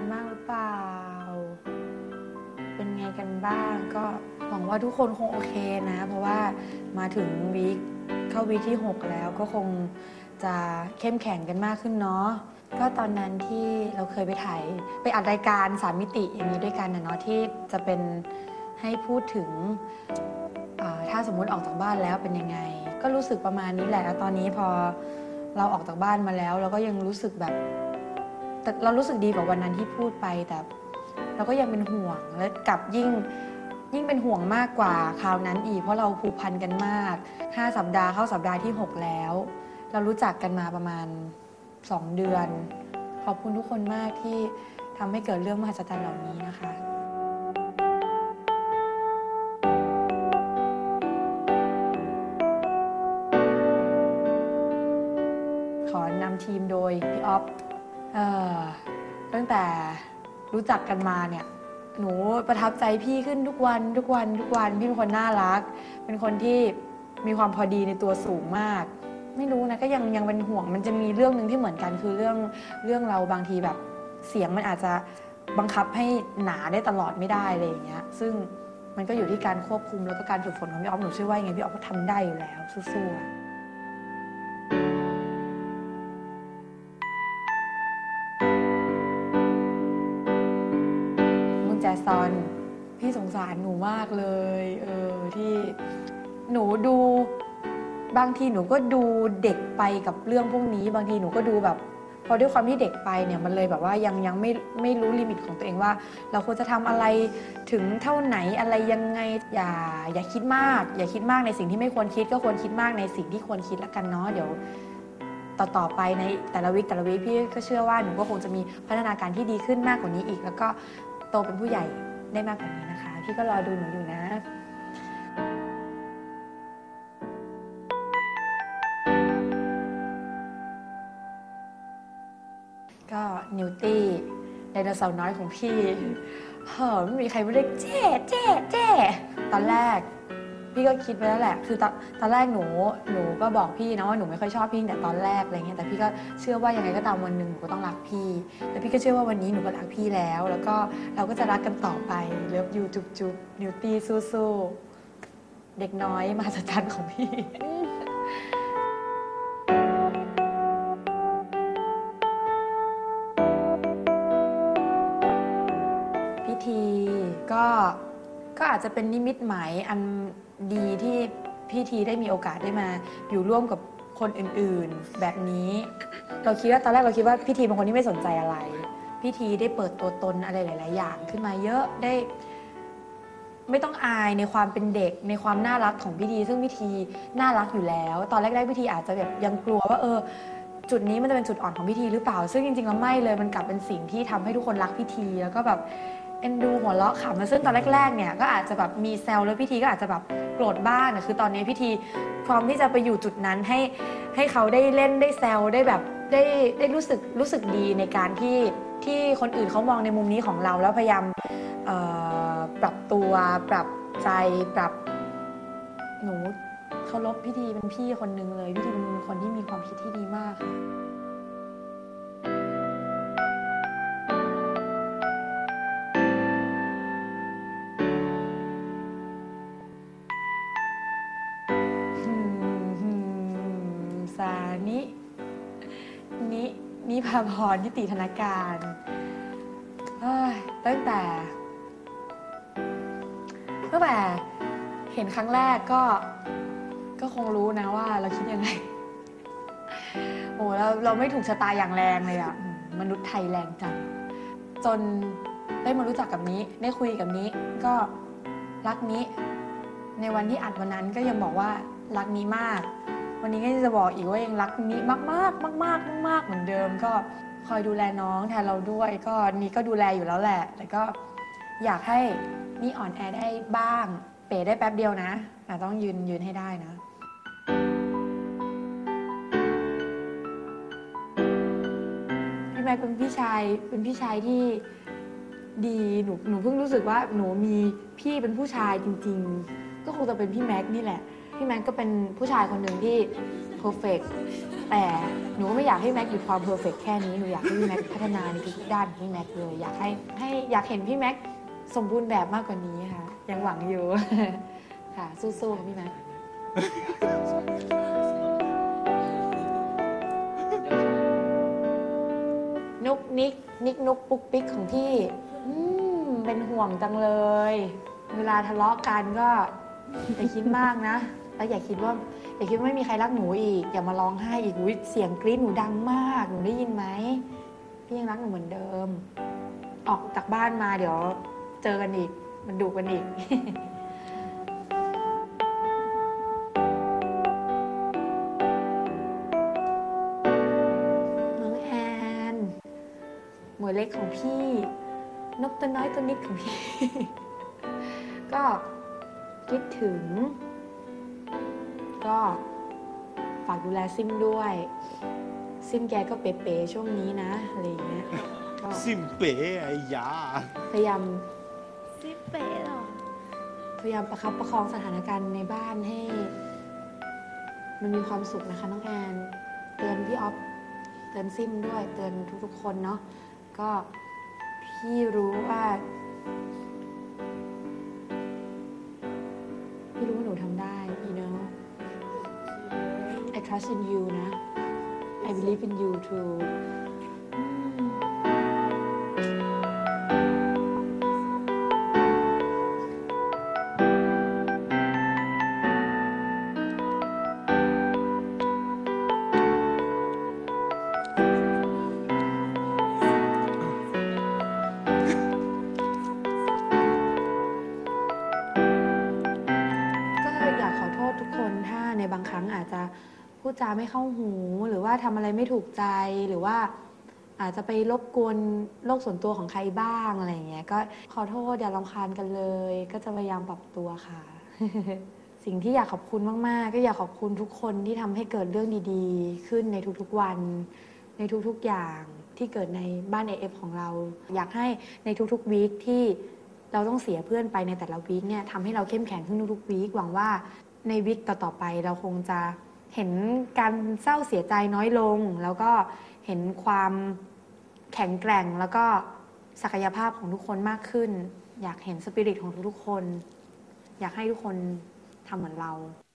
บ้างหรือเปล่าเป็นไงกันบ้างก็หวังว่าทุกคนคงโอเคนะเพราะว่ามาถึงเข้าวีคที่6แล้วก็คงจะเข้มแข็งกันมากขึ้นเนาะก็ตอนนั้นที่เราเคยไปอัดรายการ3 มิติอย่างนี้ด้วยกันนะเนาะที่จะเป็นให้พูดถึงถ้าสมมุติออกจากบ้านแล้วเป็นยังไงก็รู้สึกประมาณนี้แหละแล้วตอนนี้พอเราออกจากบ้านมาแล้วเราก็ยังรู้สึกแบบแต่เรารู้สึกดีกว่าวันนั้นที่พูดไปแต่เราก็ยังเป็นห่วงและกับยิ่งเป็นห่วงมากกว่าคราวนั้นอีกเพราะเราผูกพันกันมาก5 สัปดาห์เข้าสัปดาห์ที่6แล้วเรารู้จักกันมาประมาณ2 เดือนขอบคุณทุกคนมากที่ทำให้เกิดเรื่องมหัศจรรย์เหล่านี้นะคะขอนำทีมโดยพี่อ๊อฟตั้งแต่รู้จักกันมาเนี่ยหนูประทับใจพี่ขึ้นทุกวันพี่เป็นคนน่ารักเป็นคนที่มีความพอดีในตัวสูงมากไม่รู้นะก็ยังเป็นห่วงมันจะมีเรื่องนึงที่เหมือนกันคือเรื่องเราบางทีแบบเสียงมันอาจจะบังคับให้หนาได้ตลอดไม่ได้อะไรอย่างเงี้ยซึ่งมันก็อยู่ที่การควบคุมแล้วก็การฝึกฝนของพี่อ๊อฟหนูเชื่อว่ายังไงพี่อ๊อฟก็ทำได้อยู่แล้วสู้ๆแจซอนพี่สงสารหนูมากเลยที่หนูดูบางทีหนูก็ดูเด็กไปกับเรื่องพวกนี้บางทีหนูก็ดูแบบพอด้วยความที่เด็กไปเนี่ยมันเลยแบบว่ายังไม่รู้ลิมิตของตัวเองว่าเราควรจะทำอะไรถึงเท่าไหนอะไรยังไงอย่าคิดมากอย่าคิดมากในสิ่งที่ไม่ควรคิดก็ควรคิดมากในสิ่งที่ควรคิดแล้วกันเนาะเดี๋ยวต่อไปในแต่ละวีคพี่ก็เชื่อว่าหนูก็คงจะมีพัฒนาการที่ดีขึ้นมากกว่านี้อีกแล้วก็โตเป็นผู้ใหญ่ได้มากกว่านี้นะคะพี่ก็รอดูหนูอยู่นะก็นิวตี้ไดโนเสาร์น้อยของพี่ไม่มีใครไม่เรียกเจ๊ตอนแรกพี่ก็คิดไว้แล้วแหละคือตอนแรกหนูก็บอกพี่นะว่าหนูไม่ค่อยชอบพี่แต่ตอนแรกอะไรเงี้ยแต่พี่ก็เชื่อว่ายังไงก็ตามวันหนึ่งหนูก็ต้องรักพี่แต่พี่ก็เชื่อว่าวันนี้หนูก็รักพี่แล้วก็เราก็จะรักกันต่อไปเลิฟยูจุ๊บนิวตี้สู้ๆเด็กน้อยมหัศจรรย์ของพี่พิธีก็อาจจะเป็นนิมิตหมายอันดีที่พี่ทีได้มีโอกาสได้มาอยู่ร่วมกับคนอื่นๆแบบนี้ตอนแรกเราคิดว่าพี่ทีเป็นคนที่ไม่สนใจอะไรพี่ทีได้เปิดตัวตนอะไรหลายๆอย่างขึ้นมาเยอะได้ไม่ต้องอายในความเป็นเด็กในความน่ารักของพี่ทีซึ่งพี่ทีน่ารักอยู่แล้วตอนแรกๆพี่ทีอาจจะแบบยังกลัวว่าจุดนี้มันจะเป็นจุดอ่อนของพี่ทีหรือเปล่าซึ่งจริงๆแล้วไม่เลยมันกลับเป็นสิ่งที่ทำให้ทุกคนรักพี่ทีแล้วก็แบบเอ็นดูหัวเราะขำมาซึ่งตอนแรกๆเนี่ยก็อาจจะแบบมีแซวแล้วพี่ทีก็อาจจะแบบโกรธบ้างแต่คือตอนนี้พี่ทีพร้อมที่จะไปอยู่จุดนั้นให้เขาได้เล่นได้แซวได้แบบได้รู้สึกดีในการที่คนอื่นเขามองในมุมนี้ของเราแล้วพยายามปรับตัวปรับใจปรับหนูเคารพพี่ทีเป็นพี่คนนึงเลยพี่ทีเป็นคนที่มีความคิดที่ดีมากค่ะสานินิพาพรนิติธนาการตั้งแต่เห็นครั้งแรกก็คงรู้นะว่าเราคิดยังไงโอ้เราไม่ถูกชะตาอย่างแรงเลยอ่ะมนุษย์ไทยแรงจังจนได้มารู้จักกับนี้ได้คุยกับนี้ก็รักนี้ในวันที่อัดวันนั้นก็ยังบอกว่ารักนี้มากวันนี้ก็จะบอกอีกว่ายังรักนี้มากเหมือนเดิมก็คอยดูแลน้องแทนเราด้วยก็นี้ก็ดูแลอยู่แล้วแหละแต่ก็อยากให้นี่อ่อนแอได้บ้างเป๋ได้แป๊บเดียวนะแต่ต้องยืนให้ได้นะพี่แม็กเป็นพี่ชายที่ดีหนูเพิ่งรู้สึกว่าหนูมีพี่เป็นผู้ชายจริงๆก็คงจะเป็นพี่แม็กนี่แหละพี่แม็กก็เป็นผู้ชายคนหนึ่งที่โห perfect แต่หนูก็ไม่อยากให้แม็กหยุดความ perfect แค่นี้หนูอยากให้พี่แม็กพัฒนาในทุกๆด้านของพี่แม็กเลยอยากเห็นพี่แม็กสมบูรณ์แบบมากกว่านี้ค่ะยังหวังอยู่ ค่ะสู้ๆค่ะพี่แม็กนุกนิกนุกปุ๊กปิ๊กของพี่เป็นห่วงจังเลย เวลาทะเลาะกันก็อย่าคิดมากนะแล้วอย่าคิดว่าไม่มีใครรักหนูอีกอย่ามาร้องไห้อีกอุ๊ยเสียงกรี๊ดหนูดังมากหนูได้ยินไหมพี่ยังรักหนูเหมือนเดิมออกจากบ้านมาเดี๋ยวเจอกันอีกมันดุกันอีก น้องแอนหมวยเล็กของพี่นกตัวน้อยตัวนิดของพี่ ก็คิดถึงก็ฝากดูแลซิมด้วยซิมแกก็เป๋ๆช่วงนี้นะอะไรอย่างเงี้ยก็ซิมเป๋ไอ้ยาพยายามซิเป๋หรอพยายามประคับประคองสถานการณ์ในบ้านให้มันมีความสุขนะคะน้องแอนเตือนพี่ออฟเตือนซิมด้วยเตือนทุกๆคนเนาะก็พี่รู้ว่าหนูทำได้ you know I trust in you นะ I believe in you too ก็อยากขอโทษทุกคนถ้าในบางครั้งอาจจะพูดจาไม่เข้าหูหรือว่าทำอะไรไม่ถูกใจหรือว่าอาจจะไปรบกวนโลกส่วนตัวของใครบ้างอะไรอย่างเงี้ยก็ขอโทษอย่ารำคาญกันเลยก็จะพยายามปรับตัวค่ะ สิ่งที่อยากขอบคุณมากๆก็อยากขอบคุณทุกคนที่ทำให้เกิดเรื่องดีๆขึ้นในทุกๆวันในทุกๆอย่างที่เกิดในบ้าน AF ของเราอยากให้ในทุกๆวีคที่เราต้องเสียเพื่อนไปในแต่ละวีคเนี่ยทำให้เราเข้มแข็งขึ้นทุกๆวีคหวังว่าในวีคต่อๆไปเราคงจะเห็นการเศร้าเสียใจน้อยลงแล้วก็เห็นความแข็งแกร่งแล้วก็ศักยภาพของทุกคนมากขึ้นอยากเห็นสปิริตของทุกๆคนอยากให้ทุกคนทำเหมือนเรา